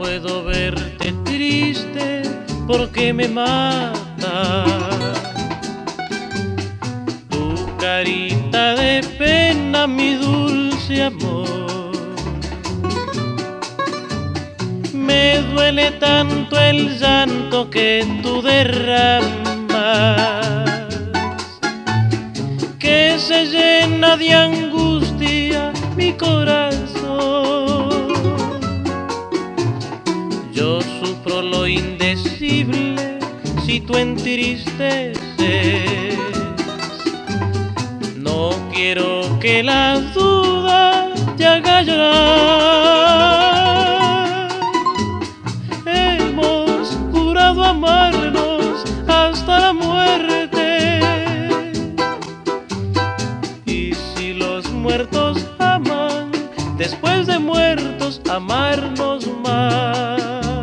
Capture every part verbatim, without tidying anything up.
puedo verte triste porque me mata tu carita de pena, mi dulce amor. Me duele tanto el llanto que tú derramas, que se llena de angustia mi corazón. Yo sufro lo indecible si tú entristeces. No quiero que la duda te haga llorar. Hemos jurado amarnos hasta la muerte, y si los muertos aman, después de muertos amarnos más.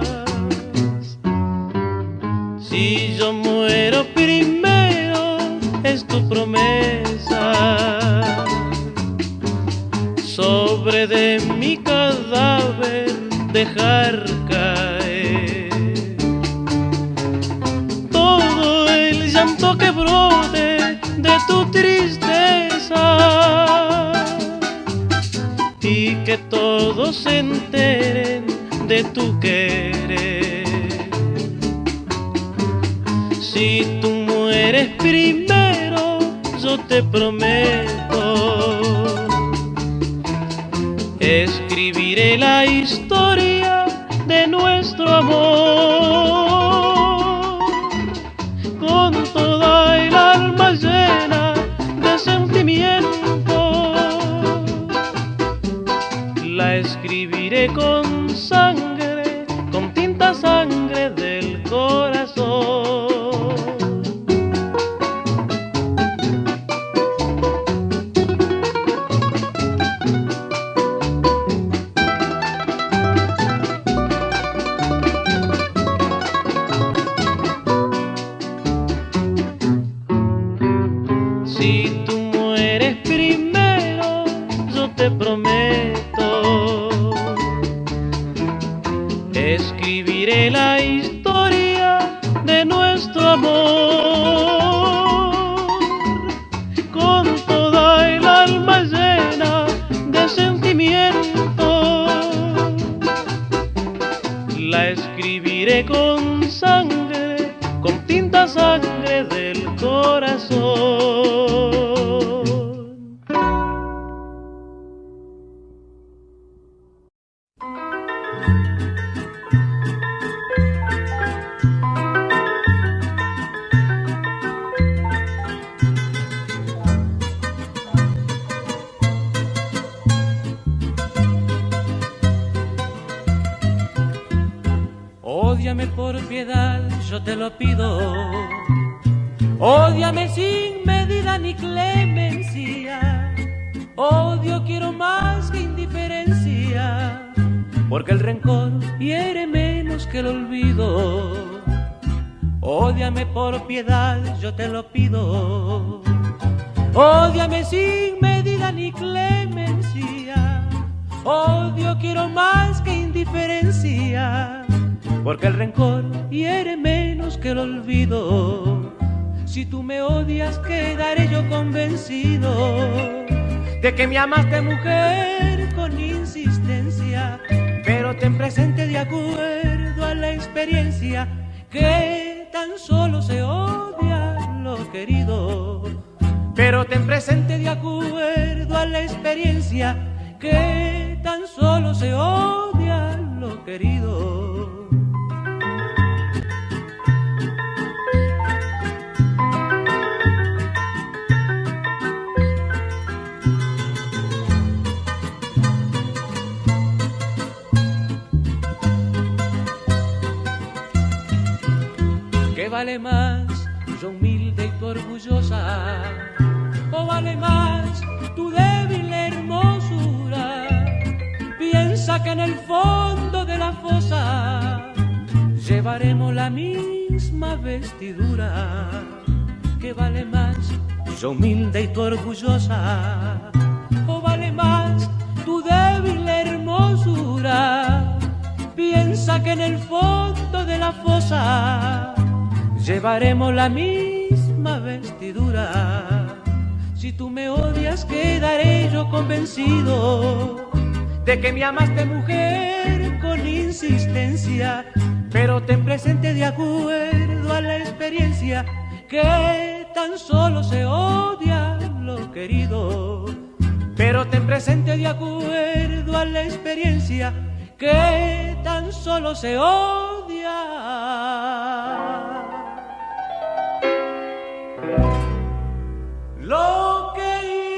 Si yo muero primero, es tu promesa, sobre de mi cadáver dejar caer todo el llanto que brote de tu tristeza, y que todos se enteren de tu querer. Si tú mueres primero, yo te prometo, escribiré la historia de nuestro amor, con toda el alma llena de sentimiento. La escribiré con sangre, con tinta sangre del corazón. Si tú mueres primero, yo te prometo, escribiré la historia de nuestro amor, con toda el alma llena de sentimiento. La escribiré con sangre, con tinta sangre del corazón. Ódiame por piedad, yo te lo pido. Ódiame sin medida ni clemencia. Odio quiero más que indiferencia, porque el rencor hiere menos que el olvido. Ódiame por piedad, yo te lo pido. Ódiame sin medida ni clemencia. Odio quiero más que indiferencia, porque el rencor hiere menos que el olvido. Si tú me odias, quedaré yo convencido de que me amaste, mujer, con insistencia. Pero ten presente, de acuerdo a la experiencia, que tan solo se odia lo querido. Pero ten presente, de acuerdo a la experiencia, que tan solo se odia lo querido. ¿Qué vale más, yo humilde y tú orgullosa? ¿O vale más tu débil hermosura? Piensa que en el fondo de la fosa llevaremos la misma vestidura. ¿Qué vale más, yo humilde y tú orgullosa? ¿O vale más tu débil hermosura? Piensa cosa que en el fondo de la fosa llevaremos la misma vestidura. Si tú me odias, quedaré yo convencido de que me amaste, mujer, con insistencia. Pero ten presente, de acuerdo a la experiencia, que tan solo se odia lo querido. Pero ten presente, de acuerdo a la experiencia, que tan solo se odia lo querido.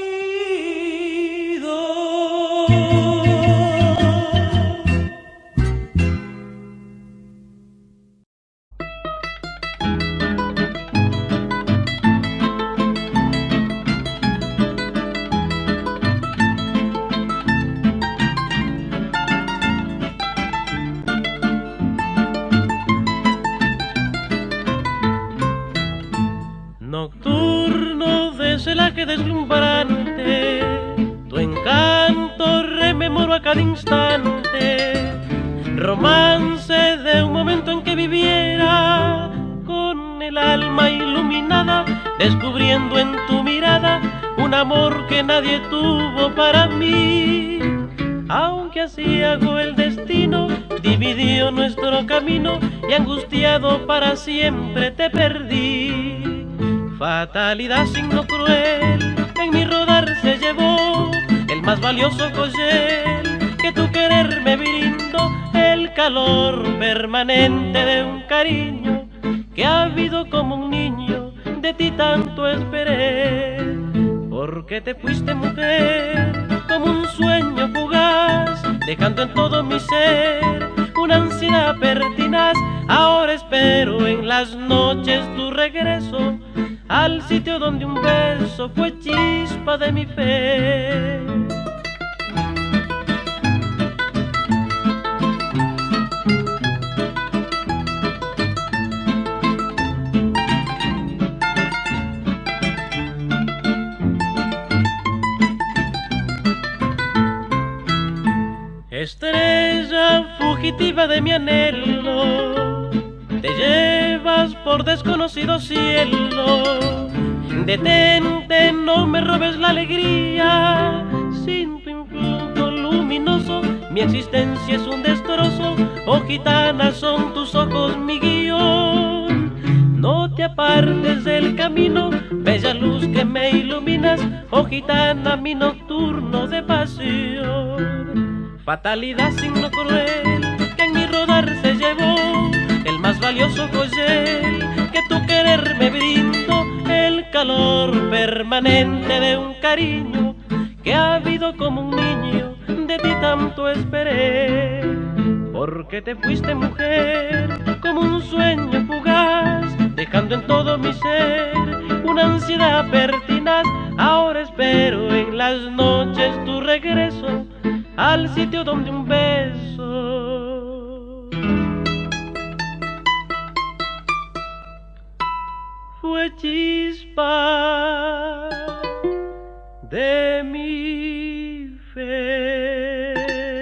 Nocturno de celaje deslumbrante, tu encanto rememoro a cada instante. Romance de un momento en que viviera con el alma iluminada, descubriendo en tu mirada un amor que nadie tuvo para mí. Aunque así hago el destino, dividió nuestro camino y angustiado para siempre te perdí. Fatalidad, signo cruel, en mi rodar se llevó el más valioso collar que tu querer me brindó, el calor permanente de un cariño que ha habido como un niño, de ti tanto esperé. Porque te fuiste, mujer, como un sueño fugaz, dejando en todo mi ser una ansiedad pertinaz. Ahora espero en las noches tu regreso al sitio donde un beso fue chispa de mi fe. Estrella fugitiva de mi anhelo, te llevas por desconocido cielo. Detente, no me robes la alegría, sin tu influjo luminoso mi existencia es un destrozo. Oh gitana, son tus ojos mi guión, no te apartes del camino, bella luz que me iluminas. Oh gitana, mi nocturno de pasión. Fatalidad, signo cruel, que en mi rodar se llevó el más valioso collar que tu querer me brindó, el calor permanente de un cariño que ha habido como un niño, de ti tanto esperé. Porque te fuiste, mujer, como un sueño fugaz, dejando en todo mi ser una ansiedad pertinaz. Ahora espero en las noches tu regreso al sitio donde un beso fue chispa de mi fe.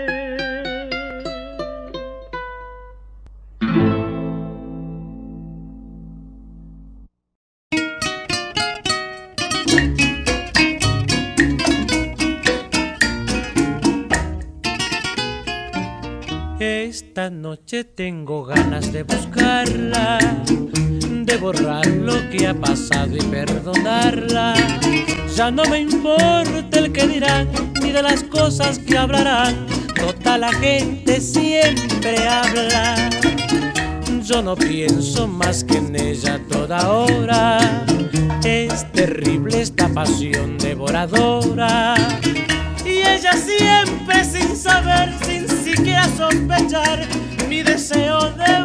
Esta noche tengo ganas de buscarla, de borrar lo que ha pasado y perdonarla. Ya no me importa el que dirán, ni de las cosas que hablarán. Total, la gente siempre habla. Yo no pienso más que en ella toda hora. Es terrible esta pasión devoradora. Y ella siempre sin saber, sin siquiera sospechar, mi deseo de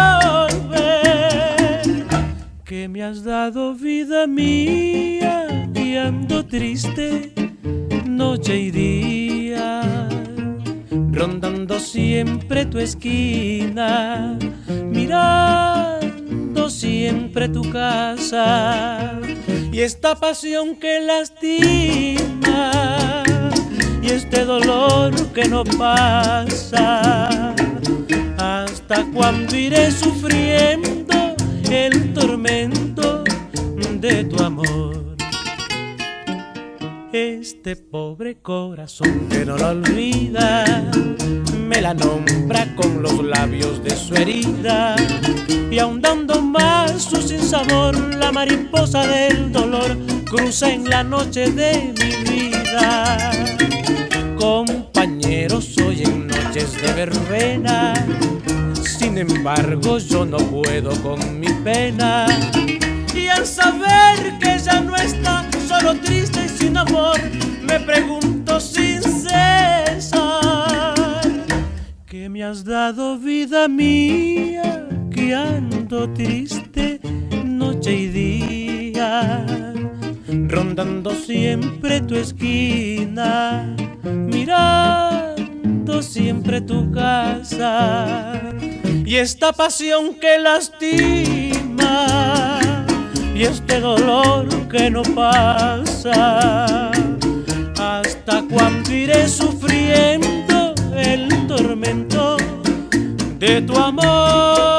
volver. Que me has dado vida mía y ando triste noche y día, rondando siempre tu esquina, mirando siempre tu casa. Y esta pasión que lastima, y este dolor que no pasa, hasta cuando iré sufriendo el tormento de tu amor. Este pobre corazón que no la olvida me la nombra con los labios de su herida, y ahondando más su sinsabor, la mariposa del dolor cruza en la noche de mi vida. Compañeros, soy en noches de verbena, sin embargo yo no puedo con mi pena. Y al saber que ella no está, solo triste y sin amor, me pregunto sin cesar: ¿qué me has dado, vida mía? Que ando triste noche y día, rondando siempre tu esquina, mirando siempre tu casa. Y esta pasión que lastima, y este dolor que no pasa, ¿hasta cuándo iré sufriendo el tormento de tu amor?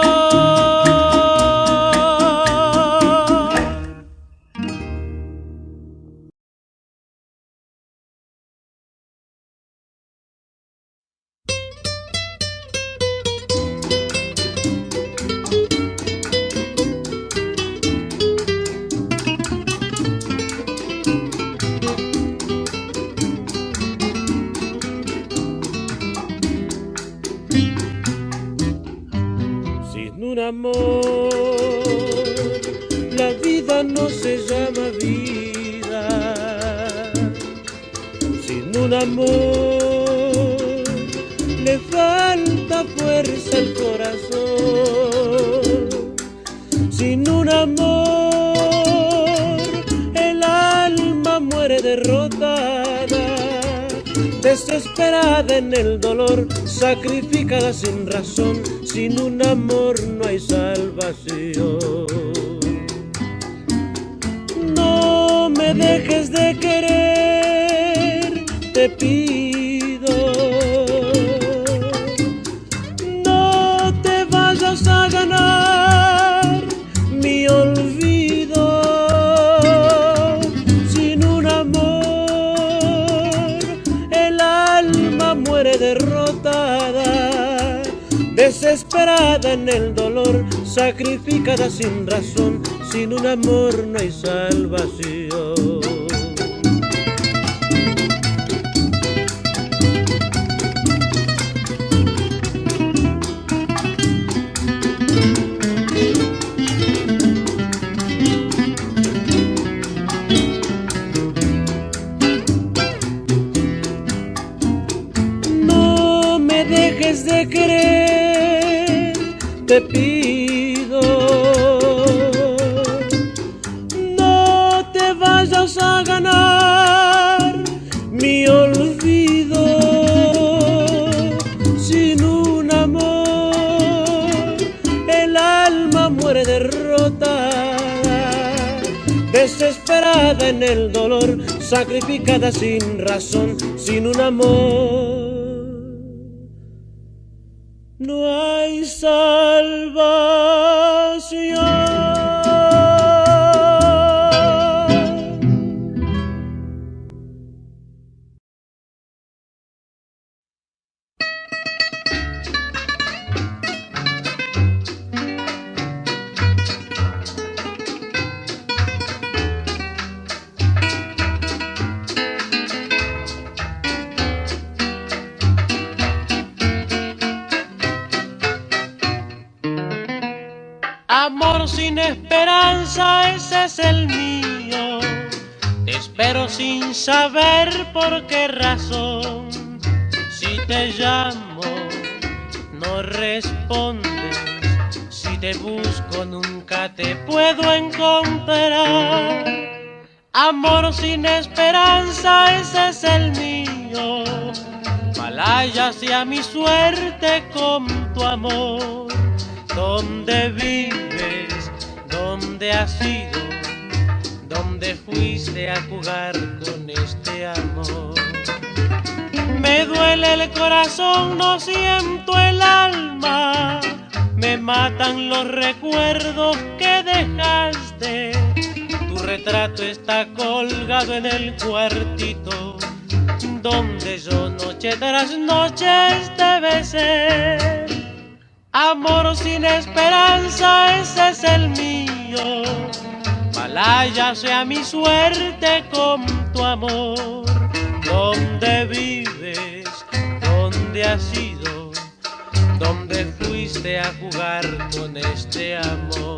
Un amor, la vida no se llama vida. Sin un amor le falta fuerza al corazón. Sin un amor el alma muere derrotada, desesperada en el dolor, sacrificada sin razón. Sin un amor no hay salvación. No me dejes de querer, te pido. No te vayas a ganar mi olvido. Sin un amor el alma muere derrotada, desesperada en el dolor, sacrificada sin razón. Sin un amor no hay salvación. No me dejes de querer, te pido. No te vayas a ganar mi olvido. Sin un amor el alma muere derrotada, desesperada en el dolor, sacrificada sin razón. Sin un amor no hay salvación. Amor sin esperanza, ese es el mío. Te espero sin saber por qué razón. Si te llamo, no respondes. Si te busco, nunca te puedo encontrar. Amor sin esperanza, ese es el mío. Malaya sea mi suerte con tu amor. ¿Dónde vives? ¿Dónde has ido? ¿Dónde fuiste a jugar con este amor? Me duele el corazón, no siento el alma. Me Me matan los recuerdos que dejaste. Tu retrato está colgado en el cuartito donde yo noche tras noche te besé. Amor sin esperanza, ese es el mío. Malaya sea mi suerte con tu amor. ¿Dónde vives? ¿Dónde has ido? ¿Dónde fuiste a jugar con este amor?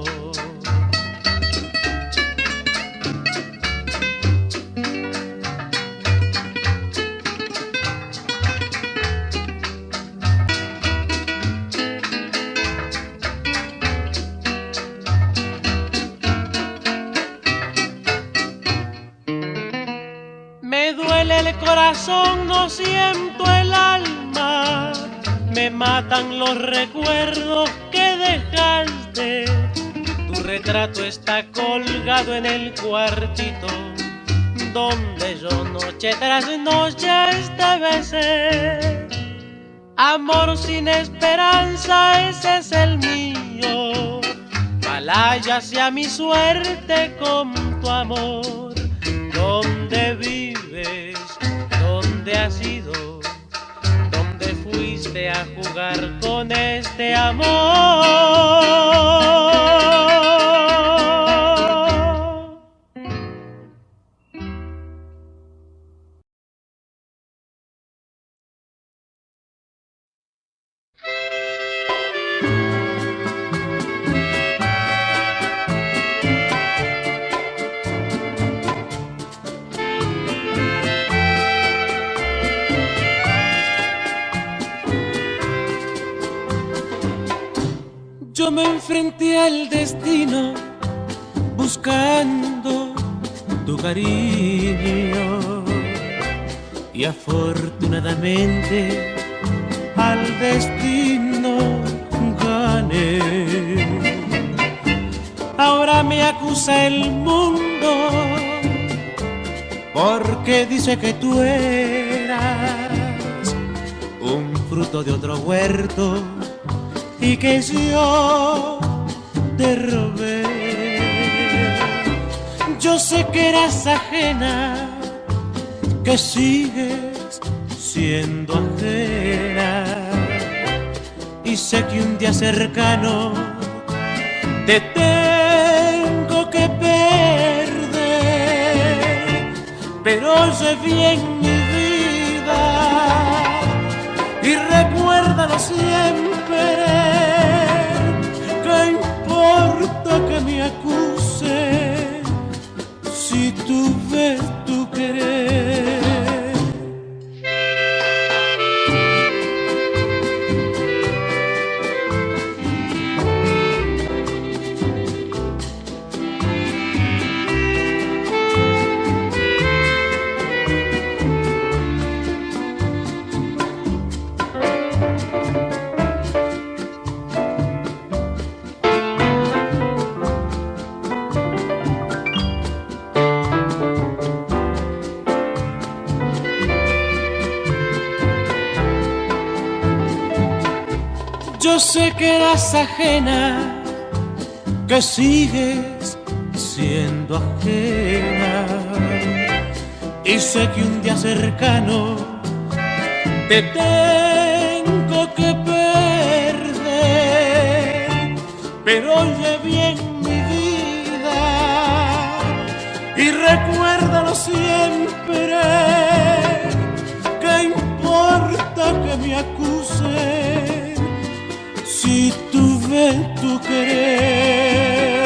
Me duele el corazón, no siento el alma. Me matan los recuerdos que dejaste. Tu retrato está colgado en el cuartito donde yo noche tras noche te besé. Amor sin esperanza, ese es el mío. Malaya sea mi suerte con tu amor. ¿Dónde vives? ¿Dónde has ido? ¿Dónde fuiste a jugar con este amor? Yo me enfrenté al destino buscando tu cariño y afortunadamente al destino gané. Ahora me acusa el mundo porque dice que tú eras un fruto de otro huerto y que yo te robé. Yo sé que eras ajena, que sigues siendo ajena, y sé que un día cercano te tengo que perder, pero oye bien mi vida y recuérdalo siempre. ¿Qué importa que me acuse si tú ves tu querer? Yo sé que eras ajena, que sigues siendo ajena, y sé que un día cercano te tengo que perder, pero oye bien mi vida y recuérdalo siempre. ¿Qué importa que me acuse si tú ves tu querer?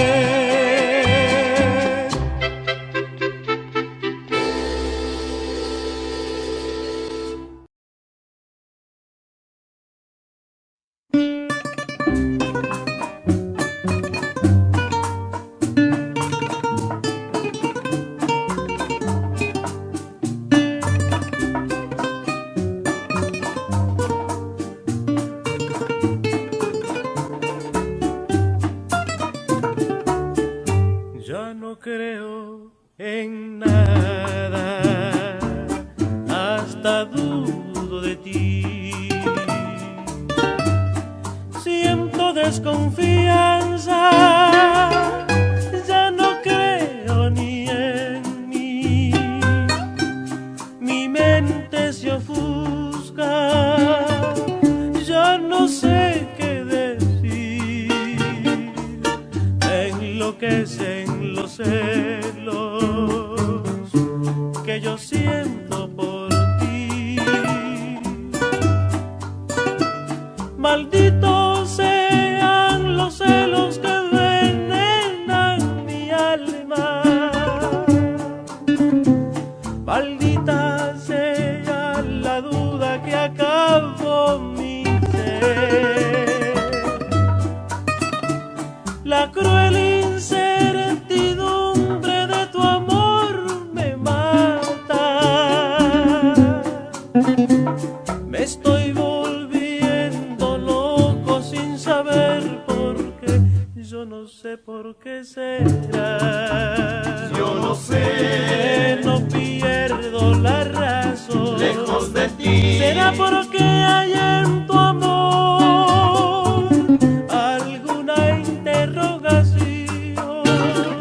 desconfianza. Ya no creo ni en mí, mi mente se ofusca, ya no sé qué decir, enloquecen los celos que yo siento por ti. Malditos sean los celos que envenenan mi alma, maldita sea la duda que acabó mi ser, la cruel incertidumbre de tu amor me mata. Me estoy volviendo loco sin saber por qué. Yo no sé por qué será. Yo no sé. Que no pierdo la razón. Lejos de ti. Será porque hay en tu amor alguna interrogación.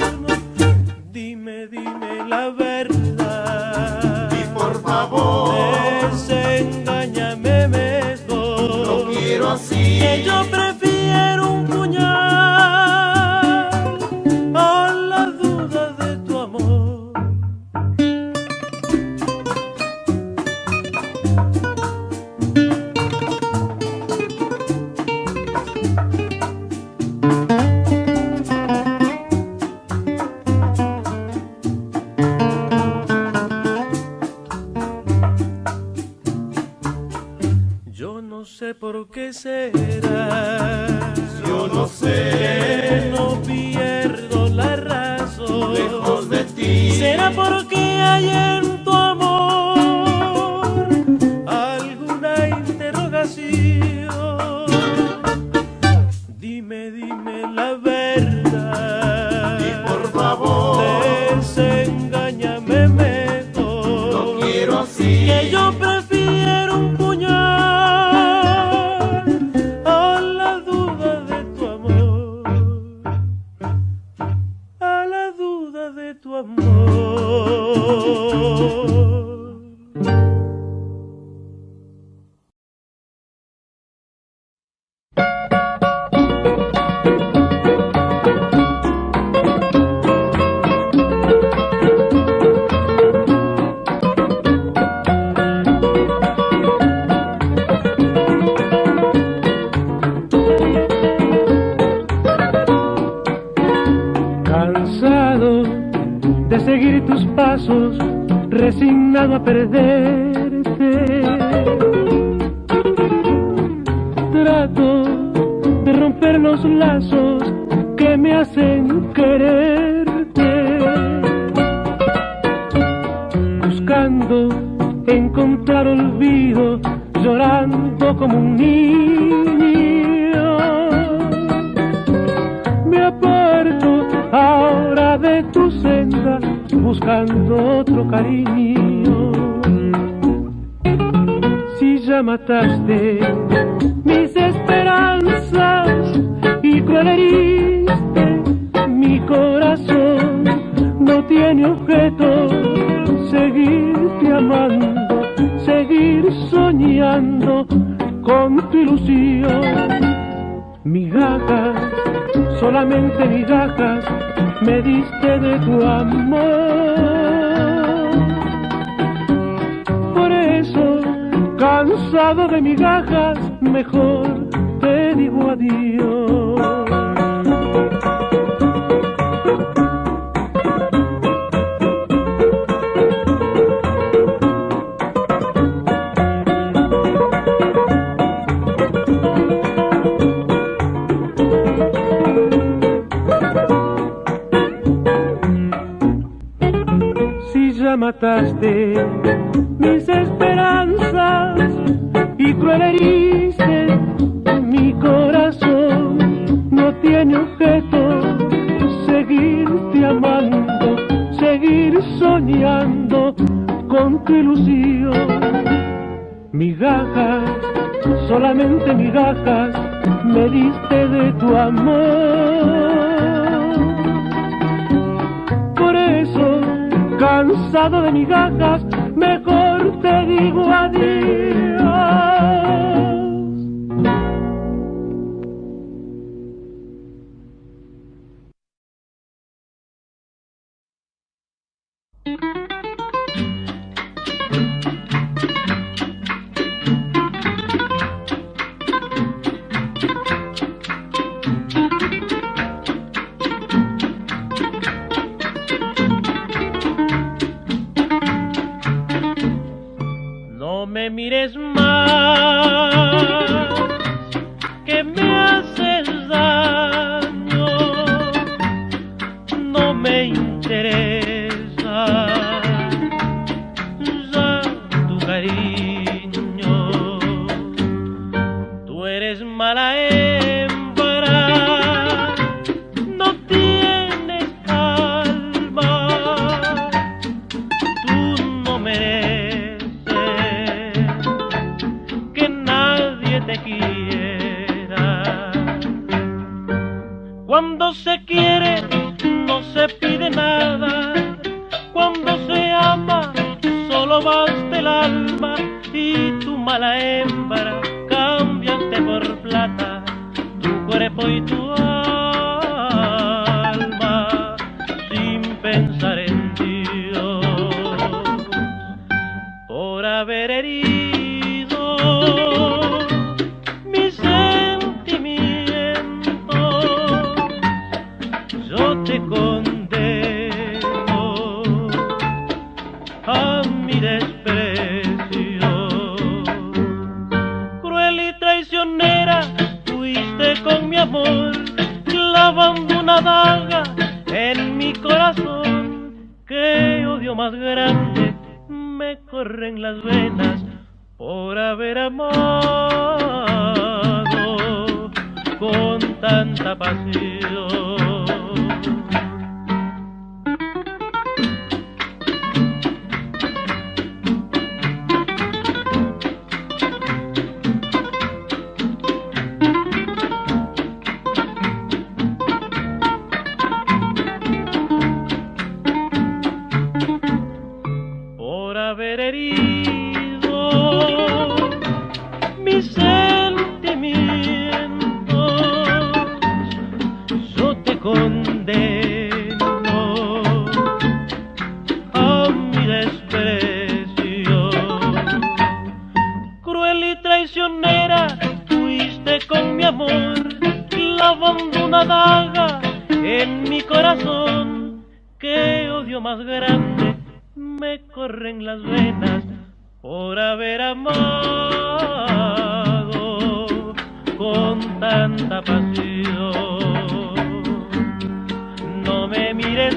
Dime, dime la verdad. Y por favor, desengáñame mejor. no quiero así. Que yo prefiero un puñal a la duda de tu amor. Yo no sé por qué será. Yo no sé. Que no pierdo la razón. Lejos de ti. Será porque hay en tu amor alguna interrogación. Dime, dime la verdad. Y por favor, desengáñame mejor. no quiero así. Que yo prefiero un puñal a la duda de tu amor, a la duda de tu amor. Cansado de seguir tus pasos, resignado a perderte, trato de romper los lazos que me hacen quererte, buscando encontrar olvido, llorando como un niño. Me aparto ahora de tu senda, buscando otro cariño. Si ya mataste mis esperanzas y cruel heriste mi corazón, no tiene objeto seguirte amando, seguir soñando con tu ilusión. Migajas, solamente migajas me diste de tu amor. Por eso, cansado de migajas, mejor te digo adiós. Mataste mis esperanzas y cruel heriste mi corazón. No tiene objeto seguirte amando, seguir soñando con tu ilusión. Migajas, solamente migajas me diste de de tu amor. Por eso, cansado de migajas, mejor te digo adiós. No me mires más, que me haces daño, no me interesa ya tu cariño. Tú eres mala hembra, no tienes alma, tú no mereces que nadie te quiera. Cuando se quiere no se pide nada, cuando se ama solo basta el alma. Y tu mala hembra cambiaste por plata tu cuerpo y tu alma, sin pensar en Dios, por haber herido mis sentimientos. Yo te condeno a mi desprecio. Cruel y traicionera fuiste con mi amor, clavando una daga en mi corazón. Qué odio más grande me corre en las venas por haber amado con tanta pasión. Haber herido mis sentimientos, yo te condeno a mi desprecio. Cruel y traicionera fuiste con mi amor, clavando una daga en mi corazón. Qué odio más grande me corren las venas por haber amado con tanta pasión. No me mires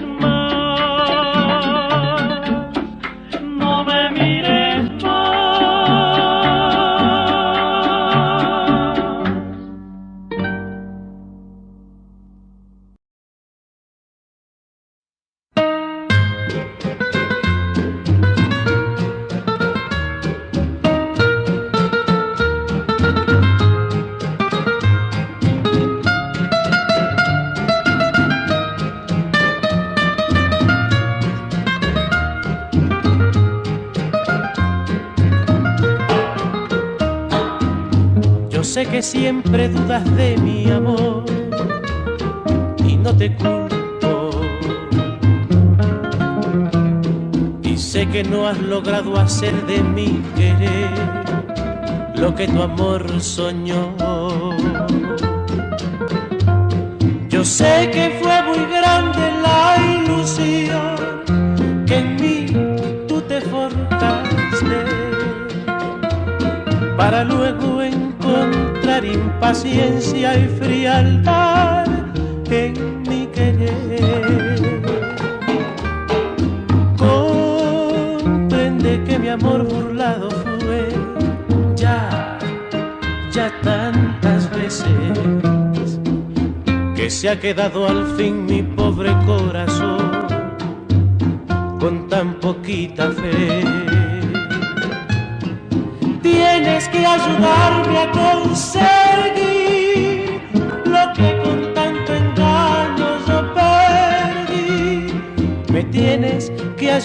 más, no me mires más. Sé que siempre dudas de mi amor y no te culpo, y sé que no has logrado hacer de mi querer lo que tu amor soñó. Yo sé que fue muy grande la ilusión que en mí tú te forjaste, para luego encontrar impaciencia y frialdad en mi querer. Comprende que mi amor burlado fue ya, ya tantas veces, que se ha quedado al fin mi pobre corazón con tan poquita fe. Tienes que ayudarme a conseguir lo que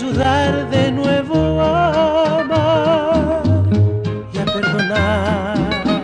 ayudar de nuevo a amar y a perdonar.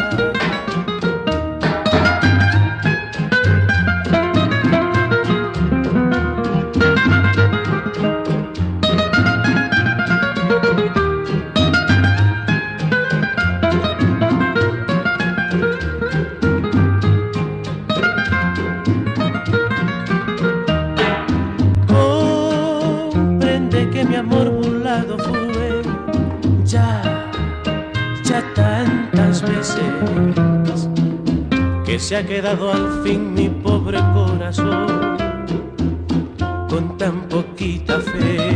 Que se ha quedado al fin mi pobre corazón con tan poquita fe.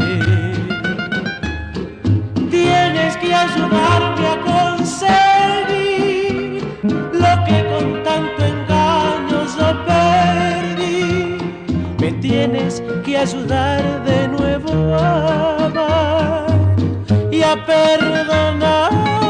Tienes que ayudarme a conseguir lo que con tanto engaño yo perdí. Me tienes que ayudar de nuevo a amar y a perdonar.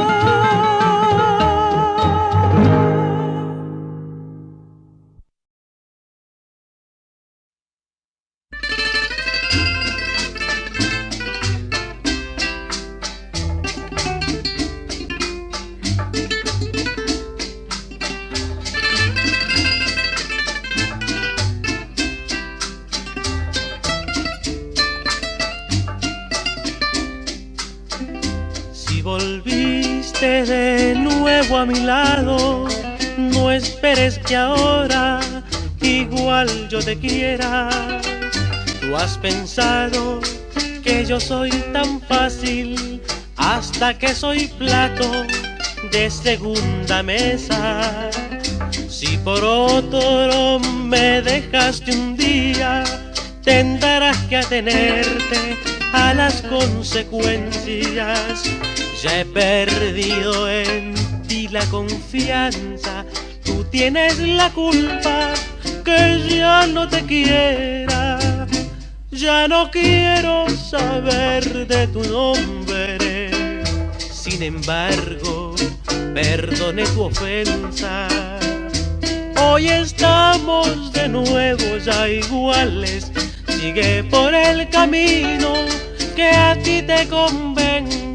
Volviste de nuevo a mi lado, no esperes que ahora igual yo te quiera. Tú has pensado que yo soy tan fácil, hasta que soy plato de segunda mesa. Si por otro me dejaste un día, tendrás que atenerte a las consecuencias. Ya he perdido en ti la confianza, tú tienes la culpa que ya no te quiera. Ya no quiero saber de tu nombre, sin embargo, perdone tu ofensa. Hoy estamos de nuevo ya iguales, sigue por el camino que a ti te convenga.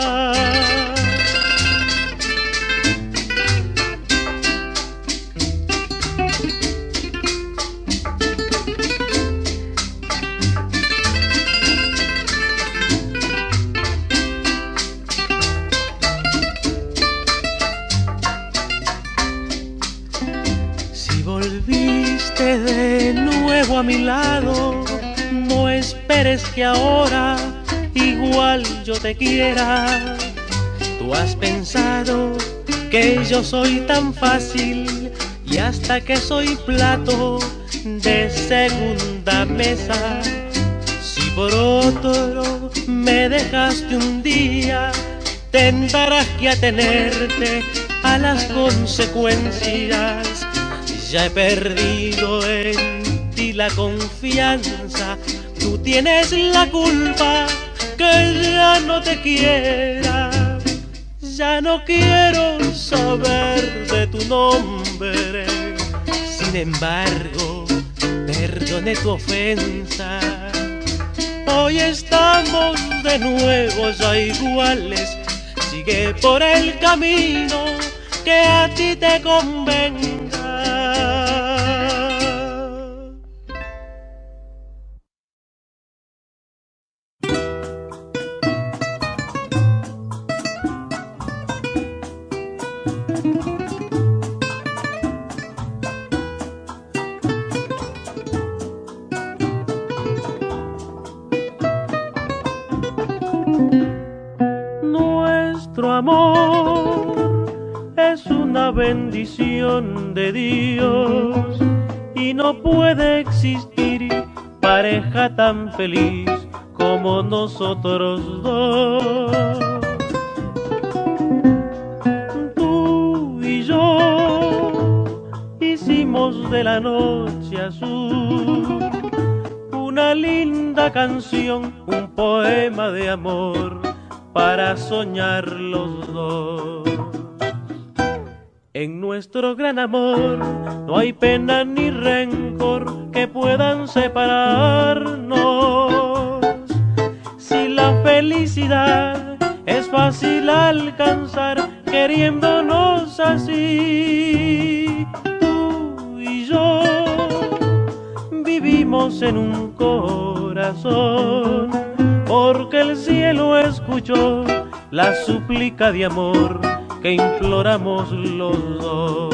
Si volviste de nuevo a mi lado, no esperes que ahora igual yo te quiera. Tú has pensado que yo soy tan fácil y hasta que soy plato de segunda mesa. Si por otro me dejaste un día, tendrás que atenerte a las consecuencias. Ya he perdido en ti la confianza, tú tienes la culpa que ya no te quiera. Ya no quiero saber de tu nombre, sin embargo, perdone tu ofensa. Hoy estamos de nuevo ya iguales, sigue por el camino que a ti te convenga. Nuestro amor es una bendición de Dios y no puede existir pareja tan feliz como nosotros dos. Tú y yo hicimos de la noche azul una linda canción, un poema de amor para soñar los dos. En nuestro gran amor no hay pena ni rencor que puedan separarnos. Si felicidad es fácil alcanzar queriéndonos así. Tú y yo vivimos en un corazón, porque el cielo escuchó la súplica de amor que imploramos los dos.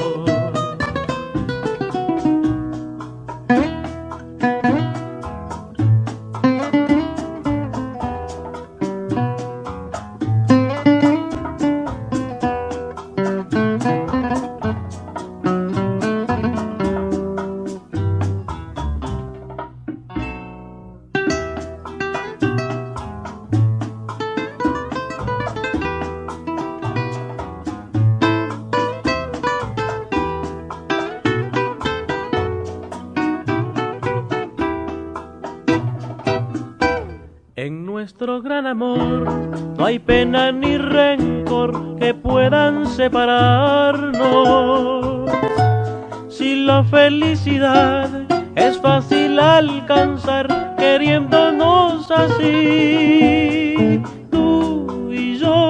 En nuestro gran amor no hay pena ni rencor que puedan separarnos. Si la felicidad es fácil alcanzar queriéndonos así, tú y yo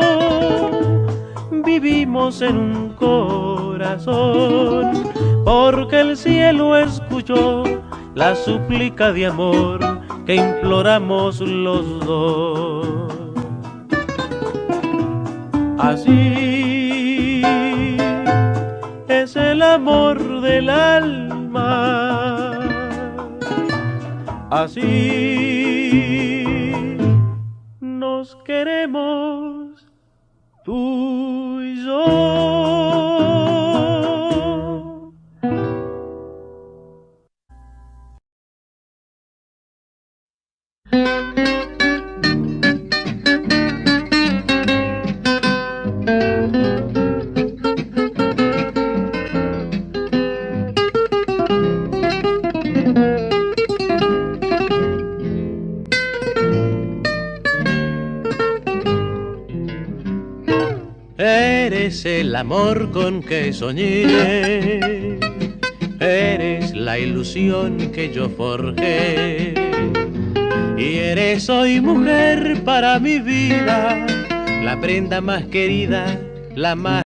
vivimos en un corazón, porque el cielo escuchó la súplica de amor que imploramos los dos. Así es el amor del alma, así nos queremos tú y yo. Eres el amor con que soñé, eres la ilusión que yo forjé, y eres hoy mujer para mi vida, la prenda más querida, la más